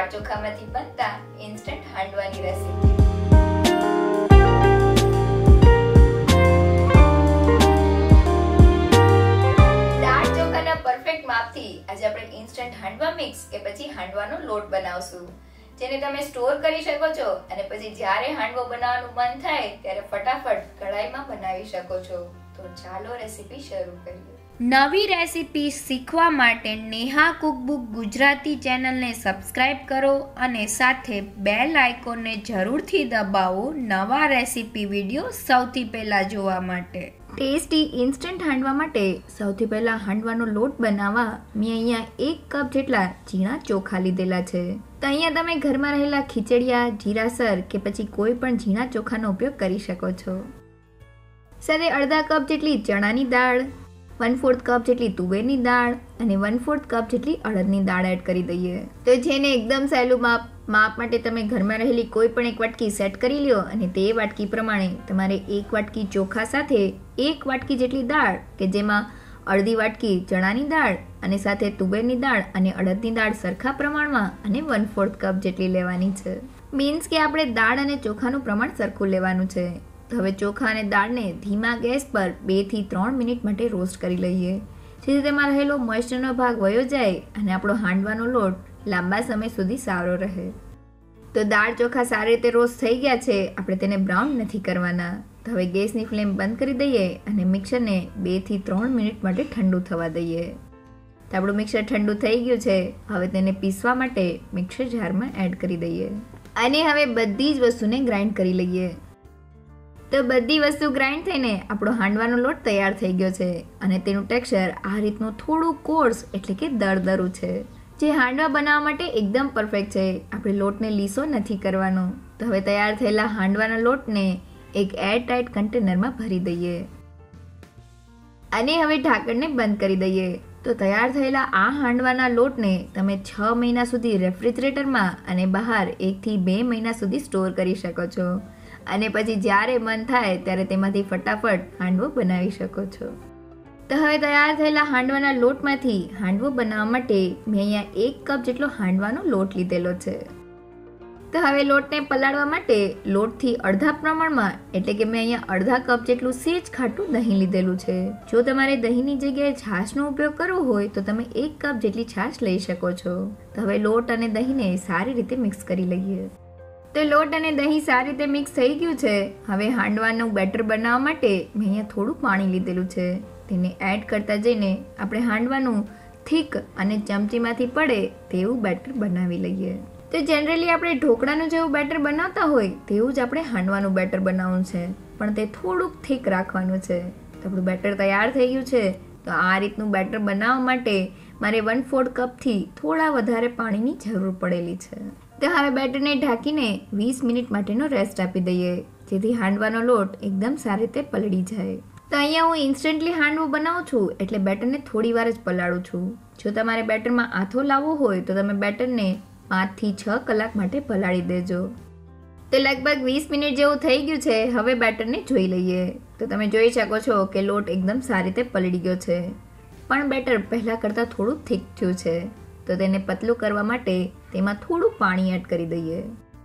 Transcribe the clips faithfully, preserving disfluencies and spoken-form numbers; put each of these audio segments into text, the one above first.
દાળ ચોખામાંથી બનતા instant હાંડવાની recipe. દાળ ચોખાના perfect માપથી આજે આપણે ઇન્સ્ટન્ટ હાંડવા મિક્સ કે પછી હાંડવાનો લોટ બનાવશું, જેને તમે સ્ટોર કરી શકો છો અને પછી જ્યારે હાંડવો બનાવવાનું મન થાય ત્યારે ફટાફટ કઢાઈમાં બનાવી શકો છો। તો ચાલો રેસીપી શરૂ કરીએ। નવી રેસીપી શીખવા માટે નેહા કુકબુક ગુજરાતી ચેનલને સબસ્ક્રાઇબ કરો અને સાથે બેલ આઇકોનને જરૂરથી દબાવો નવા રેસીપી વિડીયો સૌથી પહેલાં જોવા માટે। ટેસ્ટી ઇન્સ્ટન્ટ હાંડવા માટે સૌથી પહેલાં હાંડવાનો લોટ બનાવવા મેં અહીંયા એક કપ જેટલા ઝીણા ચોખા લીધેલા છે। તો અહીંયા તમે ઘરમાં રહેલા ખીચડિયા, જીરાસર કે પછી કોઈ પણ ઝીણા ચોખાનો ઉપયોગ કરી શકો છો। સાથે અડધા કપ જેટલી ચણાની દાળ, વન ફોર્થ કપ જેટલી તુવેરની દાળ અને વન ફોર્થ કપ જેટલી અડદની દાળ એડ કરી દઈએ। તો જેને એકદમ સહેલું માપ માપ માટે તમે ઘરમાં રહેલી કોઈ પણ એક વાટકી સેટ કરી લ્યો અને તે વાટકી પ્રમાણે તમારે એક વાટકી ચોખા સાથે એક વાટકી જેટલી દાળ કે જેમાં અડધી વાટકી ચણાની દાળ અને સાથે તુવેરની દાળ અને અડદની દાળ સરખા પ્રમાણમાં અને વન ફોર્થ કપ જેટલી લેવાની છે। મીન્સ કે આપણે દાળ અને ચોખાનું પ્રમાણ સરખું લેવાનું છે। તો હવે ચોખા અને દાળને ધીમા ગેસ પર બે થી ત્રણ મિનિટ માટે રોસ્ટ કરી લઈએ, જેથી તેમાં રહેલો મોઇસ્ચરનો ભાગ વયો જાય અને આપણો હાંડવાનો લોટ લાંબા સમય સુધી સારો રહે। તો દાળ ચોખા સારી રીતે રોસ્ટ થઈ ગયા છે, આપણે તેને બ્રાઉન નથી કરવાના। તો હવે ગેસની ફ્લેમ બંધ કરી દઈએ અને મિક્સરને બે થી ત્રણ મિનિટ માટે ઠંડુ થવા દઈએ। તો આપણું મિક્સર ઠંડુ થઈ ગયું છે, હવે તેને પીસવા માટે મિક્સર જારમાં એડ કરી દઈએ અને હવે બધી જ વસ્તુને ગ્રાઇન્ડ કરી લઈએ। તો બધી વસ્તુ ગ્રાઇન્ડ થઈને આપણો હાંડવાનો લોટ તૈયાર થઈ ગયો છે અને તેનું ટેક્સચર આ રીતનું થોડું કોર્સ એટલે કે દરદરું છે, જે હાંડવા બનાવવા માટે એકદમ પરફેક્ટ છે। આપણે લોટને લીસો નથી કરવાનો। તો હવે તૈયાર થયેલા હાંડવાના લોટને એક એર ટાઇટ કન્ટેનરમાં ભરી દઈએ અને હવે ઢાંકણને બંધ કરી દઈએ। તો તૈયાર થયેલા આ હાંડવાના લોટને તમે છ મહિના સુધી રેફ્રિજરેટરમાં અને બહાર એકથી બે મહિના સુધી સ્ટોર કરી શકો છો અને પછી જ્યારે મન થાય ત્યારે તેમાંથી ફટાફટ હાંડવો બનાવી શકો છો। તો હવે તૈયાર થયેલા હાંડવાના લોટમાંથી હાંડવો બનાવવા માટે મેં અહીંયા એક કપ જેટલો હાંડવાનો લોટ લીધેલો છે। તો હવે લોટને પલાળવા માટે લોટથી અડધા પ્રમાણમાં એટલે કે મેં અહીંયા અડધા કપ જેટલું સેજ ખાટું દહીં લીધેલું છે। જો તમારે દહીંની જગ્યાએ છાશનો ઉપયોગ કરવો હોય તો તમે એક કપ જેટલી છાશ લઈ શકો છો। તો હવે લોટ અને દહીંને સારી રીતે મિક્સ કરી લઈએ। તો લોટ અને દહીં સારી રીતે મિક્સ થઈ ગયું છે। હવે હાંડવાનું બેટર બનાવવા માટે મેં અહીંયા થોડું પાણી લીધેલું છે, તેને એડ કરતા જઈને આપણે હાંડવાનું થીક અને ચમચીમાંથી પડે તેવું બેટર બનાવી લઈએ। તો જનરલી આપણે ઢોકળાનું જેવું બેટર બનાવતા હોય તેવું જ આપણે હાંડવાનું બેટર બનાવવું છે, પણ તે થોડુંક થીક રાખવાનું છે। તો આપણું બેટર તૈયાર થઈ ગયું છે। તો આ રીતનું બેટર બનાવવા માટે મારે વન ફોર્થ કપથી થોડા વધારે પાણીની જરૂર પડેલી છે। તો હવે બેટરને ઢાંકીને વીસ મિનિટ માટેનો રેસ્ટ આપી દઈએ, જેથી હાંડવાનો લોટ એકદમ સારી રીતે પલળી જાય। તો અહીંયા હું ઇન્સ્ટન્ટલી હાંડવો બનાવું છું એટલે બેટરને થોડી વાર જ પલાળું છું। જો તમારે બેટરમાં આથો લાવવો હોય તો તમે બેટરને પાંચથી છ કલાક માટે પલાળી દેજો। તો લગભગ વીસ મિનિટ જેવું થઈ ગયું છે। હવે બેટરને જોઈ લઈએ। તો તમે જોઈ શકો છો કે લોટ એકદમ સારી રીતે પલળી ગયો છે, પણ બેટર પહેલાં કરતાં થોડું થીક થયું છે। તો તેને પતલું કરવા માટે તેમાં થોડું પાણી એડ કરી દઈએ।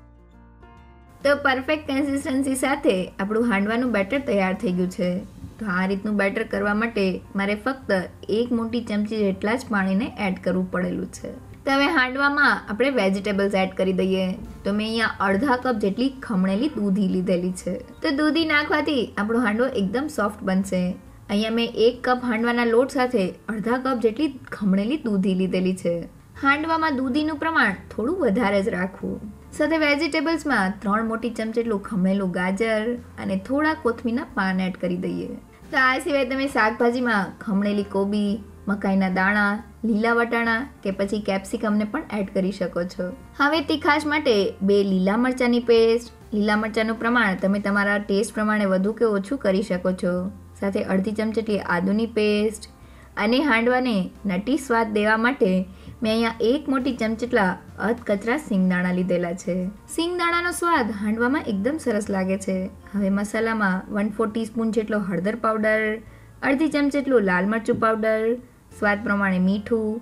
તો પરફેક્ટ કન્સિસ્ટન્સી સાથે આપણું હાંડવાનું બેટર તૈયાર થઈ ગયું છે। તો આ રીતનું બેટર કરવા માટે મારે ફક્ત એક મોટી ચમચી જેટલા જ પાણીને એડ કરવું પડેલું છે। તો હવે હાંડવામાં આપણે વેજીટેબલ્સ એડ કરી દઈએ। તો મેં અહીંયા અડધા કપ જેટલી ખમણેલી દૂધી લીધેલી છે। તો દૂધી નાખવાથી આપણો હાંડવો એકદમ સોફ્ટ બનશે। અહીંયા મેં એક કપ હાંડવાના લોટ સાથે અડધા કપ જેટલી ખમણેલી દૂધી લીધેલી છે। હાંડવામાં દૂધીનું પ્રમાણ થોડું વધારે જ રાખવું। સાથે વેજીટેબલ્સમાં ત્રણ મોટી ચમચી જેટલું ખમણેલું ગાજર અને થોડા કોથમીરના પાન એડ કરી દઈએ। તો આ સિવાય તમે શાકભાજીમાં ખમણેલી કોબી, મકાઈના દાણા, લીલા વટાણા કે પછી કેપ્સિકમને પણ એડ કરી શકો છો। હવે તીખાશ માટે બે લીલા મરચાંની પેસ્ટ, લીલા મરચાંનું પ્રમાણ તમે તમારા ટેસ્ટ પ્રમાણે વધુ કે ઓછું કરી શકો છો। સાથે અડધી ચમચી જેટલી આદુની પેસ્ટ અને હાંડવાને નટી સ્વાદ દેવા માટે મેં અહીંયા એક મોટી ચમચી જેટલા અધકચરા સિંગદાણા લીધેલા છે। સિંગદાણાનો સ્વાદ હાંડવામાં એકદમ સરસ લાગે છે। હવે મસાલામાં વન ફોર ટીસ્પૂન જેટલો હળદર પાવડર, અડધી ચમચી જેટલું લાલ મરચું પાવડર, સ્વાદ પ્રમાણે મીઠું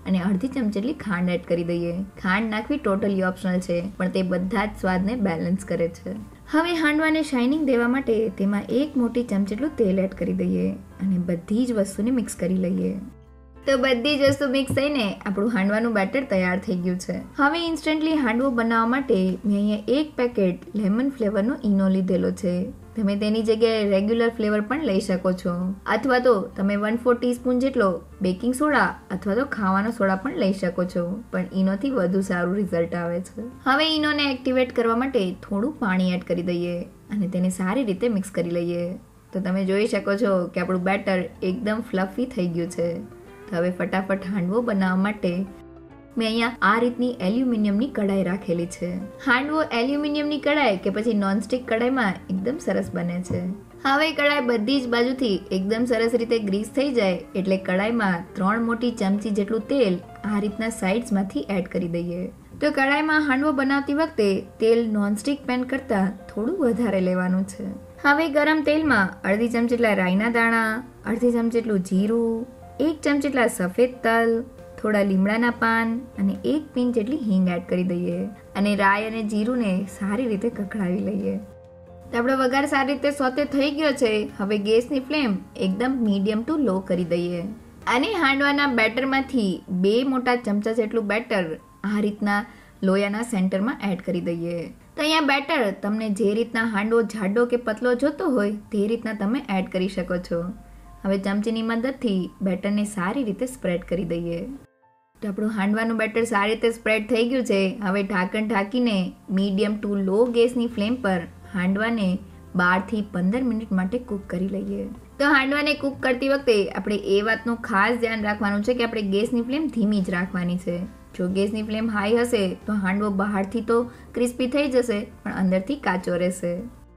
અને અડધી ચમચી જેટલી ખાંડ એડ કરી દઈએ. ખાંડ નાખવી ટોટલી ઓપ્શનલ છે, પણ તે બધા જ સ્વાદને બેલેન્સ કરે છે. હવે હાંડવાને શાઇનિંગ દેવા માટે તેમાં એક મોટી ચમચી જેટલું તેલ એડ કરી દઈએ અને બધી જ વસ્તુને મિક્સ કરી લઈએ. તો બધી જ વસ્તુ મિક્સ થઈને આપણું હાંડવાનું બેટર તૈયાર થઈ ગયું છે. હવે ઇન્સ્ટન્ટલી હાંડવો બનાવવા માટે મેં અહીંયા એક પેકેટ લેમન ફ્લેવરનો ઈનો લીધેલો છે. તમે તેની જગ્યાએ રેગ્યુલર ફ્લેવર પણ લઈ શકો છો, અથવા તો તમે વન ફોર ટીસ્પૂન જેટલો બેકિંગ સોડા અથવા તો ખાવાનો સોડા પણ લઈ શકો છો, પણ ઈનોથી વધુ સારું રિઝલ્ટ આવે છે. હવે ઈનોને એક્ટિવેટ કરવા માટે થોડું પાણી એડ કરી દઈએ અને તેને સારી રીતે મિક્સ કરી લઈએ. તો તમે જોઈ શકો છો કે આપણું બેટર એકદમ ફ્લફી થઈ ગયું છે. તો હવે ફટાફટ હાંડવો બનાવવા માટે મેં અહીંયા આ રીતની એલ્યુમિનિયમની કડાઈ રાખેલી છે. હાંડવો એલ્યુમિનિયમની કડાઈ કે પછી નોનસ્ટિક કડાઈમાં એકદમ સરસ બને છે. હવે કડાઈ બધી જ બાજુથી એકદમ સરસ રીતે ગ્રીસ થઈ જાય એટલે કડાઈમાં ત્રણ મોટી ચમચી જેટલું તેલ આ રીતના સાઇડ્સમાંથી એડ કરી દઈએ. તો કડાઈમાં હાંડવો બનાવતી વખતે તેલ નોનસ્ટિક પેન કરતાં થોડું વધારે લેવાનું છે. હવે ગરમ તેલમાં અડધી ચમચી જેટલા રાઈના દાણા, અડધી ચમચી જેટલું જીરું, એક ચમચી જેટલા સફેદ તલ, થોડા લીમડાના પાન અને એક પિંચ જેટલી હિંગ એડ કરી દઈએ અને રાઈ અને જીરુંને સારી રીતે કકડાવી લઈએ. તો આપણો વઘાર સારી રીતે સોતે થઈ ગયો છે. હવે ગેસની ફ્લેમ એકદમ મીડિયમ ટુ લો કરી દઈએ અને હાંડવાના બેટરમાંથી બે મોટા ચમચા જેટલું બેટર આ રીતના લોયાના સેન્ટરમાં એડ કરી દઈએ. તો અહીંયા બેટર તમને જે રીતના હાંડવો જાડો કે પતલો જોતો હોય તે રીતના તમે એડ કરી શકો છો. હવે ચમચીની મદદથી બેટરને સારી રીતે સ્પ્રેડ કરી દઈએ. તો આપણું હાંડવાનું બેટર સારી રીતે સ્પ્રેડ થઈ ગયું છે. હવે ઢાંકણ ઢાંકીને મીડિયમ ટુ લો ગેસની ફ્લેમ પર હાંડવાને બાર થી પંદર મિનિટ માટે કૂક કરી લઈએ. તો હાંડવાને કૂક કરતી વખતે આપણે એ વાતનું ખાસ ધ્યાન રાખવાનું છે કે આપણે ગેસની ફ્લેમ ધીમી જ રાખવાની છે. જો ગેસની ફ્લેમ હાઈ હશે તો હાંડવો બહારથી તો ક્રિસ્પી થઈ જશે પણ અંદરથી કાચો રહેશે.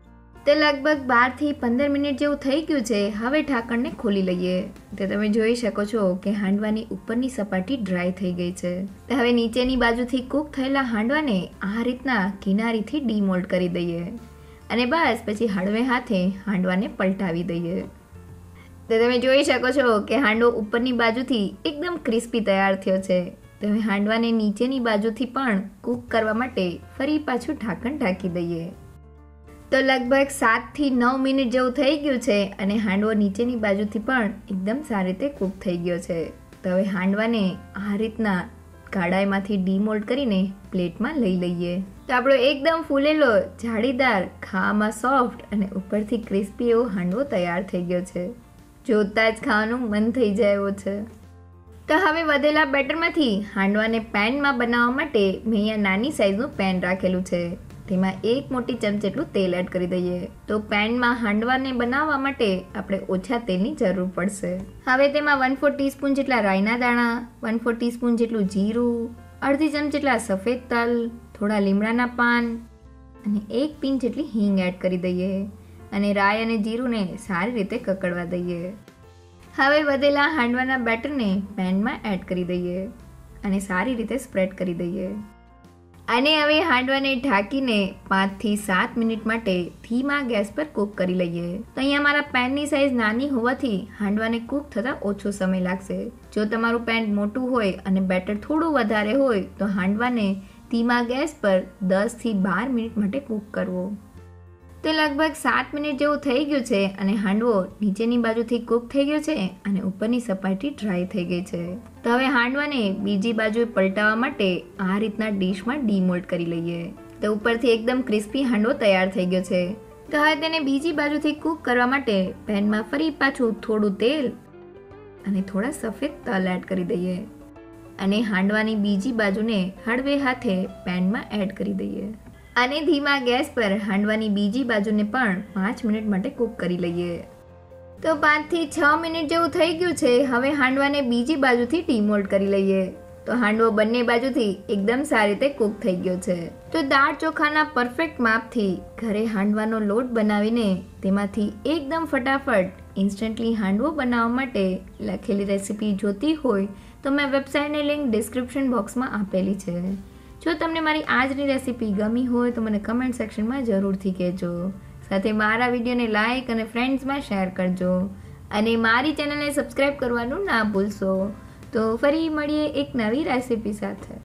તે લગભગ બાર થી પંદર મિનિટ જેવું થઈ ગયું છે. હવે ઢાંકણને ખોલી લઈએ. તો તમે જોઈ શકો છો કે હાંડવાની ઉપરની સપાટી ડ્રાય થઈ ગઈ છે. તો હવે નીચેની બાજુથી કૂક થયેલા હાંડવાને આ રીતના કિનારીથી ડીમોલ્ડ કરી દઈએ અને બસ પછી હળવે હાથે હાંડવાને પલટાવી દઈએ. તો તમે જોઈ શકો છો કે હાંડવો ઉપરની બાજુથી એકદમ ક્રિસ્પી તૈયાર થયો છે. તો હવે હાંડવાને નીચેની બાજુથી પણ કૂક કરવા માટે ફરી પાછું ઢાંકણ ઢાંકી દઈએ. તો લગભગ સાત થી નવ મિનિટ જેવું થઈ ગયું છે અને હાંડવો નીચેની બાજુથી પણ એકદમ સારી રીતે કૂક થઈ ગયો છે. તો હવે હાંડવાને આ રીતના કડાઈમાંથી ડીમોલ્ડ કરીને પ્લેટમાં લઈ લઈએ. તો આપણો એકદમ ફૂલેલો, જાળીદાર, ખાવામાં સોફ્ટ અને ઉપરથી ક્રિસ્પી એવો હાંડવો તૈયાર થઈ ગયો છે. જોતાં જ ખાવાનું મન થઈ જાય એવો છે. તો હવે વધેલા બેટરમાંથી હાંડવાને પેનમાં બનાવવા માટે મેં અહીંયા નાની સાઈઝનું પેન રાખેલું છે. તેમાં એક મોટી ચમચી જેટલું તેલ એડ કરી દઈએ. તો પેનમાં હાંડવાને બનાવવા માટે આપણે ઓછા તેલની જરૂર પડશે. હવે તેમાં વન ફોર ટીસ્પૂન જેટલા રાઈના દાણા, વન ફોર ટીસ્પૂન જેટલું જીરું, અડધી ચમચી જેટલા સફેદ તલ, થોડા લીમડાના પાન અને એક પિંચ જેટલી હિંગ એડ કરી દઈએ અને રાઈ અને જીરુંને સારી રીતે કકડવા દઈએ. હવે વધેલા હાંડવાના બેટરને પેનમાં એડ કરી દઈએ અને સારી રીતે સ્પ્રેડ કરી દઈએ. અને હવે હાંડવાને ઢાંકીને પાંચ થી સાત મિનિટ માટે ધીમા ગેસ પર કૂક કરી લઈએ. તો અહીંયા મારા પેનની સાઇઝ નાની હોવાથી હાંડવાને કૂક થતાં ઓછો સમય લાગશે. જો તમારું પેન મોટું હોય અને બેટર થોડું વધારે હોય તો હાંડવાને ધીમા ગેસ પર દસ થી બાર મિનિટ માટે કૂક કરવો. તો લગભગ સાત મિનિટ જેવું થઈ ગયું છે અને હાંડવો નીચેની બાજુથી કૂક થઈ ગયો છે અને ઉપરની સપાટી ડ્રાય થઈ ગઈ છે. તો હવે હાંડવાને બીજી બાજુ પલટાવવા માટે આ રીતના ડીશમાં ડીમોલ્ડ કરી લઈએ. તો ઉપરથી એકદમ ક્રિસ્પી હાંડવો તૈયાર થઈ ગયો છે. તો હવે તેને બીજી બાજુથી કૂક કરવા માટે પેનમાં ફરી પાછું થોડું તેલ અને થોડા સફેદ તલ એડ કરી દઈએ અને હાંડવાની બીજી બાજુને હળવે હાથે પેનમાં એડ કરી દઈએ અને ધીમા ગેસ પર હાંડવાની બીજી બાજુને પણ પાંચ મિનિટ માટે કૂક કરી લઈએ. તો પાંચ થી છ મિનિટ જેવું થઈ ગયું છે. હવે હાંડવાને બીજી બાજુથી ડીમોલ્ડ કરી લઈએ. તો હાંડવો બંને બાજુથી એકદમ સારી રીતે કૂક થઈ ગયો છે. તો દાળ ચોખાના પરફેક્ટ માપથી ઘરે હાંડવાનો લોટ બનાવીને તેમાંથી એકદમ ફટાફટ ઇન્સ્ટન્ટલી હાંડવો બનાવવા માટે લખેલી રેસીપી જોતી હોય તો મેં વેબસાઇટની લિંક ડિસ્ક્રિપ્શન બોક્સમાં આપેલી છે. જો તમને મારી આજની રેસીપી ગમી હોય તો મને કમેન્ટ સેક્શનમાં જરૂરથી કહેજો. સાથે મારા વિડીયોને લાઇક અને ફ્રેન્ડ્સમાં શેર કરજો અને મારી ચેનલને સબસ્ક્રાઈબ કરવાનું ના ભૂલશો. તો ફરી મળીએ એક નવી રેસીપી સાથે.